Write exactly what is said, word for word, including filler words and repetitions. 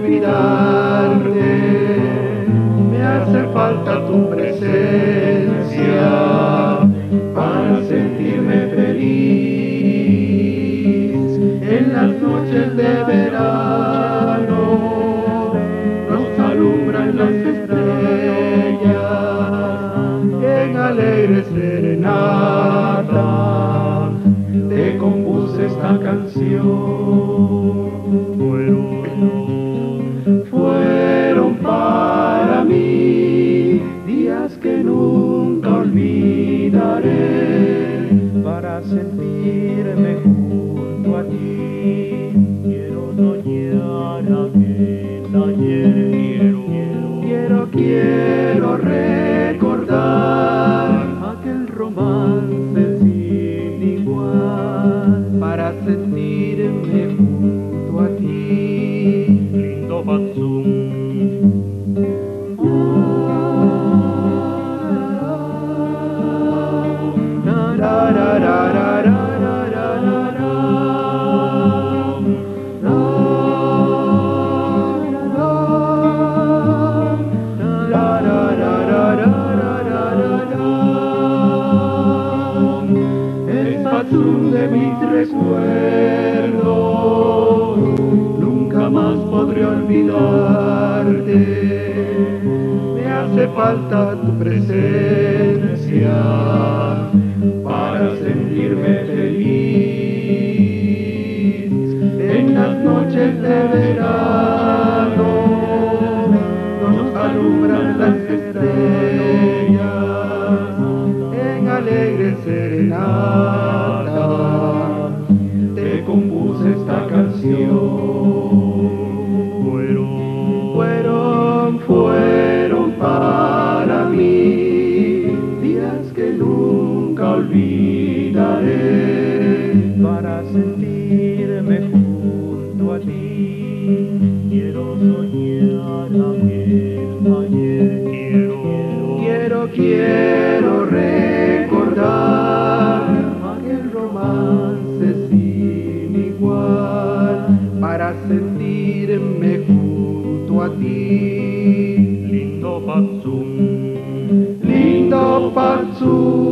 olvidarte. Me hace falta tu presencia para sentirme feliz. En las noches de verano nos alumbran las estrellas. En alegre serenata te compuse esta canción. Fueron, fueron para mí días que nunca olvidaré. Para sentirme junto a ti quiero soñar aquel ayer. Quiero, quiero, quiero recordar aquel romance sin igual. Para sentirme junto a ti. Lindo Patsum. De mis recuerdos, nunca más podré olvidarte. Me hace falta tu presencia para sentirme feliz. En las noches de verano nos alumbran las estrellas. En alegre serenata te compuse esta canción. Fueron, fueron, fueron para mí días que nunca olvidaré. Para sentirme junto a ti quiero soñar aquel ayer. Quiero, quiero, quiero recordar aquel romance sin igual. Para sentirme junto a ti. Lindo Patsum, lindo Patsum.